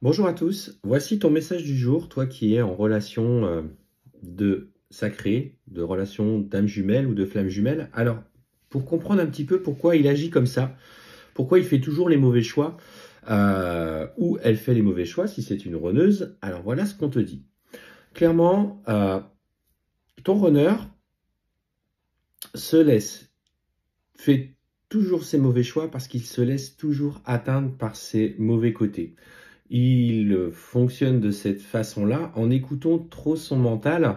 Bonjour à tous, voici ton message du jour, toi qui es en relation de sacré, de relation d'âme jumelle ou de flamme jumelle. Alors, pour comprendre un petit peu pourquoi il agit comme ça, pourquoi il fait toujours les mauvais choix, ou elle fait les mauvais choix si c'est une runneuse, alors voilà ce qu'on te dit. Clairement, ton runner se laisse, fait toujours ses mauvais choix parce qu'il se laisse toujours atteindre par ses mauvais côtés. Il fonctionne de cette façon-là en écoutant trop son mental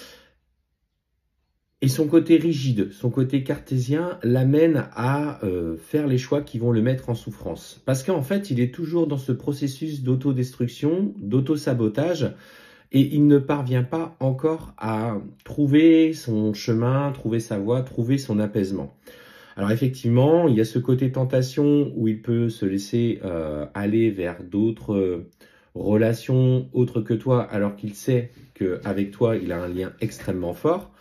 et son côté rigide, son côté cartésien l'amène à faire les choix qui vont le mettre en souffrance. Parce qu'en fait, il est toujours dans ce processus d'autodestruction, d'auto-sabotage et il ne parvient pas encore à trouver son chemin, trouver sa voie, trouver son apaisement. Alors effectivement, il y a ce côté tentation où il peut se laisser aller vers d'autres relations autres que toi, alors qu'il sait qu'avec toi, il a un lien extrêmement fort.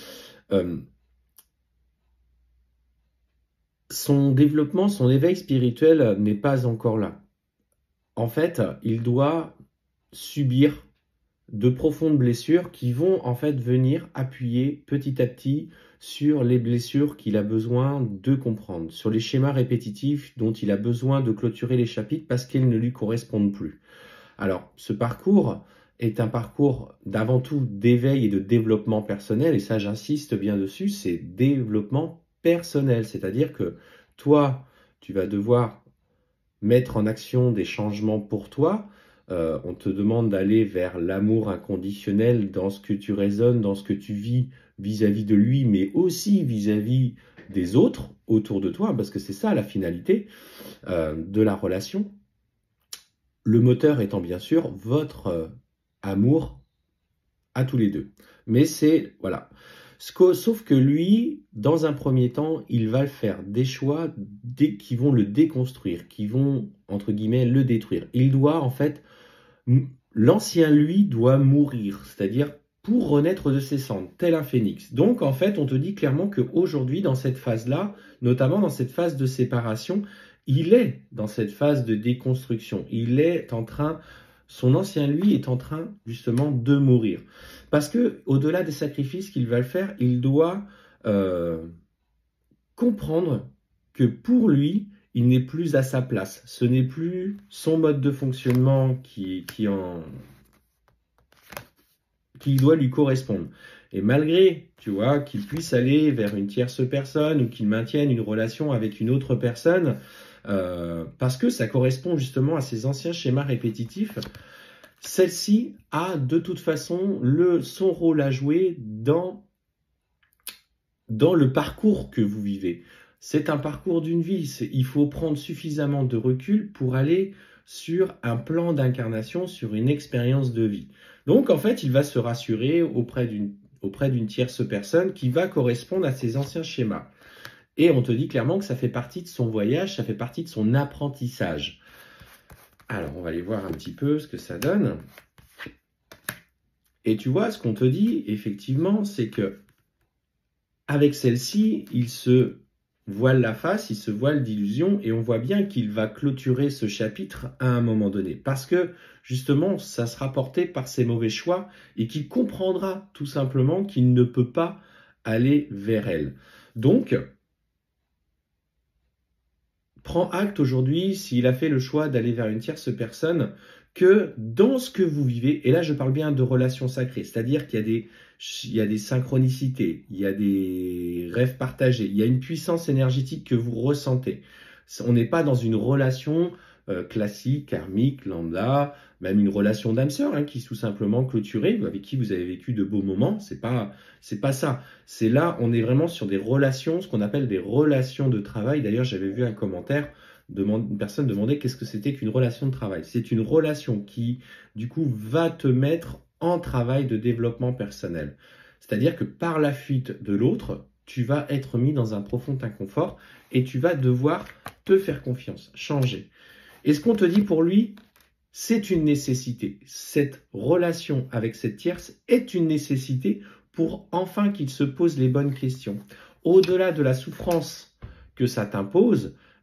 Son développement, son éveil spirituel n'est pas encore là. En fait, il doit subir de profondes blessures qui vont en fait venir appuyer petit à petit sur les blessures qu'il a besoin de comprendre, sur les schémas répétitifs dont il a besoin de clôturer les chapitres parce qu'ils ne lui correspondent plus. Alors, ce parcours est un parcours d'avant tout d'éveil et de développement personnel, et ça j'insiste bien dessus, c'est développement personnel, c'est-à-dire que toi, tu vas devoir mettre en action des changements pour toi. On te demande d'aller vers l'amour inconditionnel dans ce que tu raisonnes, dans ce que tu vis vis-à-vis de lui, mais aussi vis-à-vis des autres autour de toi, parce que c'est ça la finalité de la relation. Le moteur étant bien sûr votre amour à tous les deux. Mais c'est, voilà. Sauf que lui, dans un premier temps, il va faire des choix qui vont le déconstruire, qui vont, entre guillemets, le détruire. Il doit, en fait, l'ancien lui doit mourir, c'est-à-dire pour renaître de ses cendres, tel un phénix. Donc, en fait, on te dit clairement qu'aujourd'hui, dans cette phase-là, notamment dans cette phase de séparation, il est dans cette phase de déconstruction. Il est en train, son ancien lui est en train, justement, de mourir. Parce que, au-delà des sacrifices qu'il va faire, il doit comprendre que pour lui, il n'est plus à sa place. Ce n'est plus son mode de fonctionnement qui doit lui correspondre. Et malgré, tu vois, qu'il puisse aller vers une tierce personne ou qu'il maintienne une relation avec une autre personne, parce que ça correspond justement à ses anciens schémas répétitifs, celle-ci a de toute façon son rôle à jouer dans le parcours que vous vivez. C'est un parcours d'une vie. Il faut prendre suffisamment de recul pour aller sur un plan d'incarnation, sur une expérience de vie. Donc, en fait, il va se rassurer auprès d'une tierce personne qui va correspondre à ses anciens schémas. Et on te dit clairement que ça fait partie de son voyage, ça fait partie de son apprentissage. Alors, on va aller voir un petit peu ce que ça donne. Et tu vois, ce qu'on te dit, effectivement, c'est que avec celle-ci, il se voile la face, il se voile d'illusion, et on voit bien qu'il va clôturer ce chapitre à un moment donné. Parce que, justement, ça sera porté par ses mauvais choix, et qu'il comprendra tout simplement qu'il ne peut pas aller vers elle. Donc, prends acte aujourd'hui, s'il a fait le choix d'aller vers une tierce personne, que dans ce que vous vivez, et là je parle bien de relations sacrées, c'est-à-dire qu'il y a des synchronicités, il y a des rêves partagés, il y a une puissance énergétique que vous ressentez. On n'est pas dans une relation classique, karmique, lambda, même une relation d'âme sœur qui est tout simplement clôturée, avec qui vous avez vécu de beaux moments. C'est pas ça. C'est là, on est vraiment sur des relations, ce qu'on appelle des relations de travail. D'ailleurs, j'avais vu un commentaire, une personne demandait qu'est-ce que c'était qu'une relation de travail. C'est une relation qui, du coup, va te mettre en travail de développement personnel. C'est-à-dire que par la fuite de l'autre, tu vas être mis dans un profond inconfort et tu vas devoir te faire confiance, changer. Et ce qu'on te dit pour lui, c'est une nécessité. Cette relation avec cette tierce est une nécessité pour enfin qu'il se pose les bonnes questions. Au-delà de la souffrance que ça t'impose,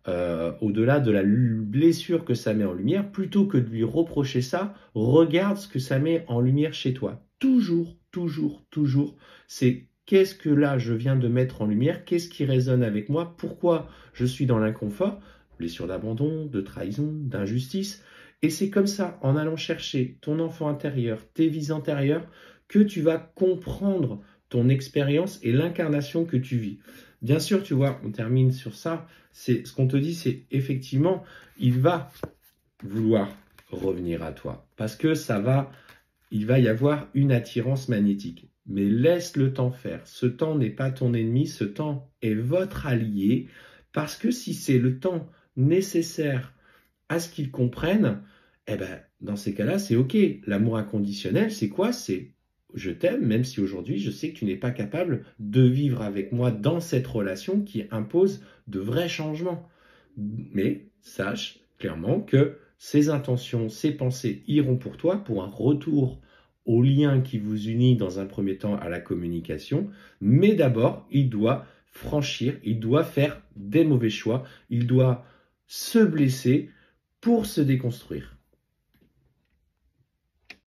au-delà de la blessure que ça met en lumière, plutôt que de lui reprocher ça, regarde ce que ça met en lumière chez toi. Toujours, toujours, toujours, c'est qu'est-ce que là je viens de mettre en lumière, qu'est-ce qui résonne avec moi, pourquoi je suis dans l'inconfort, blessure d'abandon, de trahison, d'injustice. Et c'est comme ça, en allant chercher ton enfant intérieur, tes vies antérieures, que tu vas comprendre ton expérience et l'incarnation que tu vis. Bien sûr, tu vois, on termine sur ça. C'est ce qu'on te dit, c'est effectivement, il va vouloir revenir à toi parce que il va y avoir une attirance magnétique. Mais laisse le temps faire. Ce temps n'est pas ton ennemi, ce temps est votre allié parce que si c'est le temps nécessaire à ce qu'ils comprennent, eh ben, dans ces cas-là, c'est OK. L'amour inconditionnel, c'est quoi? C'est je t'aime, même si aujourd'hui je sais que tu n'es pas capable de vivre avec moi dans cette relation qui impose de vrais changements. Mais sache clairement que ces intentions, ces pensées iront pour toi pour un retour au lien qui vous unit dans un premier temps à la communication. Mais d'abord, il doit franchir, il doit faire des mauvais choix, il doit se blesser pour se déconstruire.